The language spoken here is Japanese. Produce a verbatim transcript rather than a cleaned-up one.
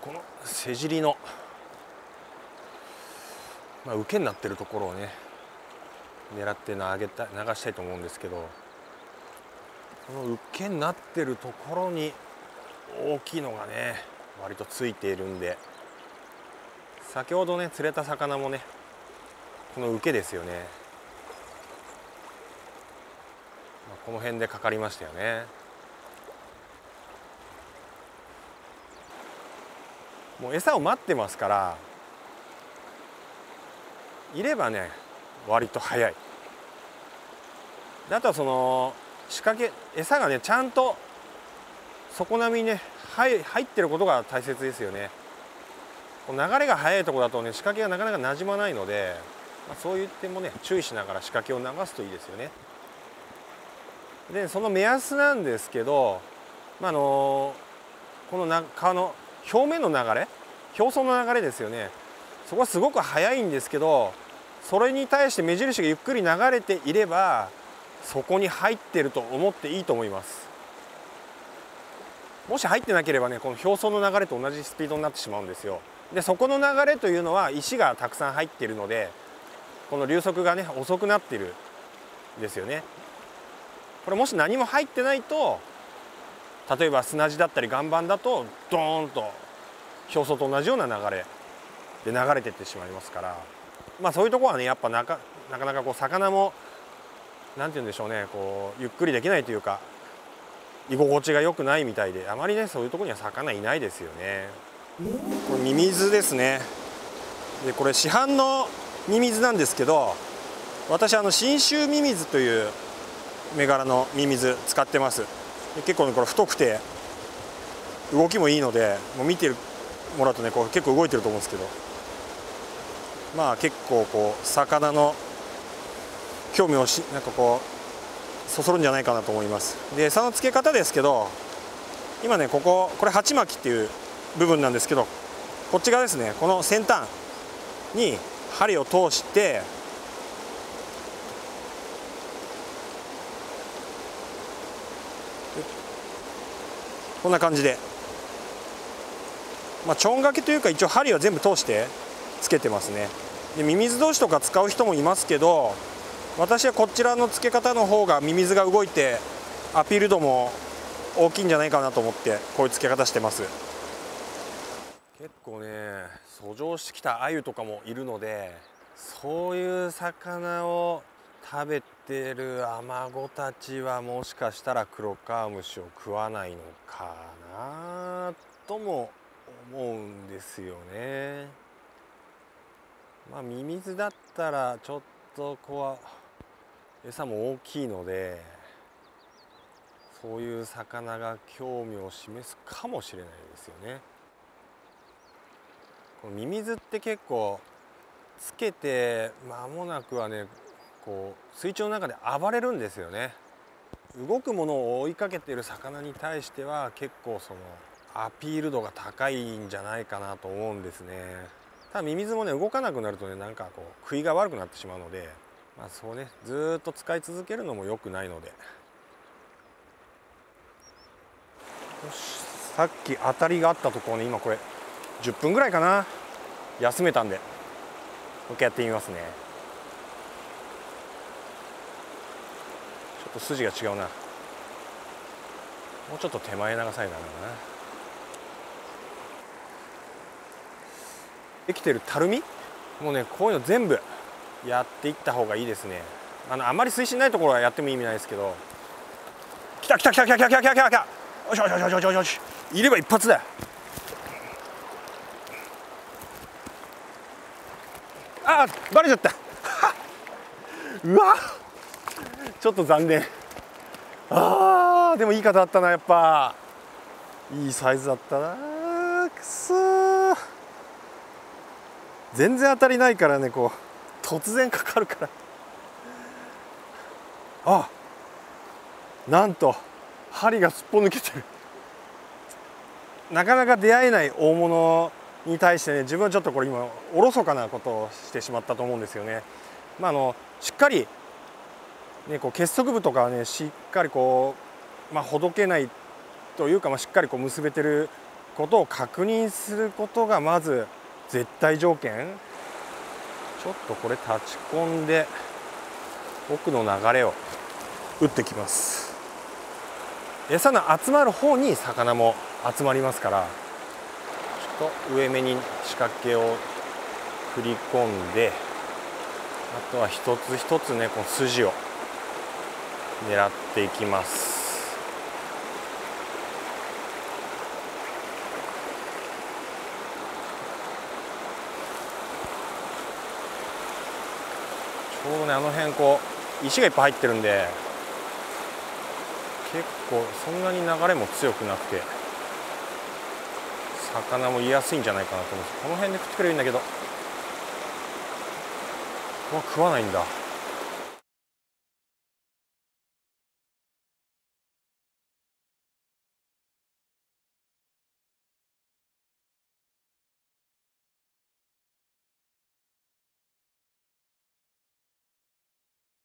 この背尻の、まあ、受けになってるところをね狙って投げた流したいと思うんですけど、この受けになってるところに大きいのがね割とついているんで、先ほどね釣れた魚もねこの受けですよね、まあ、この辺でかかりましたよね。もう餌を待ってますから、いればね割と早い。であとはその仕掛け餌がねちゃんと底波にね入ってることが大切ですよね。流れが速いところだとね仕掛けがなかなかなじまないので、まあ、そういう点もね注意しながら仕掛けを流すといいですよね。でその目安なんですけど、まあ、あのこのな川の表面の流れ、表層の流れですよね、そこはすごく速いんですけど、それに対して目印がゆっくり流れていればそこに入ってると思っていいと思います。もし入ってなければねこの表層の流れと同じスピードになってしまうんですよ。でそこの流れというのは石がたくさん入っているので、この流速がね遅くなっているんですよね。これもし何も入ってないと、例えば砂地だったり岩盤だとドーンと表層と同じような流れで流れていってしまいますから、まあそういうところはねやっぱなかなかなかこう魚もなんて言うんでしょうね、こうゆっくりできないというか居心地が良くないみたいで、あまりねそういうところには魚いないですよね。これミミズですね。でこれ市販のミミズなんですけど、私あの信州ミミズという銘柄のミミズ使ってます。で結構ねこれ太くて動きもいいので、もう見てもらうとねこう結構動いてると思うんですけど、まあ結構こう魚の興味をしなんかこうそそるんじゃないかなと思います。で餌の付け方ですけど、今ねこここれ鉢巻きっていう部分なんですけど、こっち側ですね、この先端に針を通して、こんな感じで、まあ、ちょん掛けというか一応針は全部通してつけてますね。でミミズ同士とか使う人もいますけど、私はこちらの付け方の方がミミズが動いてアピール度も大きいんじゃないかなと思ってこういう付け方してます。結構ね遡上してきたアユとかもいるので、そういう魚を食べてるアマゴたちはもしかしたらクロカワムシを食わないのかなとも思うんですよね。まあミミズだったらちょっとこう餌も大きいので、そういう魚が興味を示すかもしれないですよね。このミミズって結構つけて間もなくはねこう水中の中で暴れるんですよね。動くものを追いかけている魚に対しては結構そのアピール度が高いんじゃないかなと思うんですね。ただミミズもね動かなくなるとねなんかこう食いが悪くなってしまうので、まあそうねずーっと使い続けるのも良くないので。よし、さっき当たりがあったところね、今これじゅっぷんぐらいかな休めたんでもう一回やってみますね。ちょっと筋が違うな。もうちょっと手前長さになるかな。できてるたるみもうねこういうの全部やっていった方がいいですね。あのあまり水深ないところはやっても意味ないですけど、来た来た来た来た来た来た来た来た来た、よしよしよしよしよしよし、いれば一発だよ。あーバレちゃったうわちょっと残念。あーでもいい方だったな、やっぱいいサイズだったな。くそー、全然当たりないからね、こう突然かかるから。あ、なんと針がすっぽ抜けてる。なかなか出会えない大物に対してね、自分はちょっとこれ今おろそかなことをしてしまったと思うんですよね。まあ、あのしっかり、ね、こう結束部とかはねしっかりこう、まあ、ほどけないというか、まあ、しっかりこう結べてることを確認することがまず絶対条件。ちょっとこれ立ち込んで奥の流れを打ってきます。餌の集まる方に魚も集まりますから、ちょっと上目に仕掛けを振り込んで、あとは一つ一つねこの筋を狙っていきます。ちょうどねあの辺こう石がいっぱい入ってるんで、結構そんなに流れも強くなくて魚も居やすいんじゃないかなと思うんです。この辺で食ってくれるんだけど、うわ食わないんだ。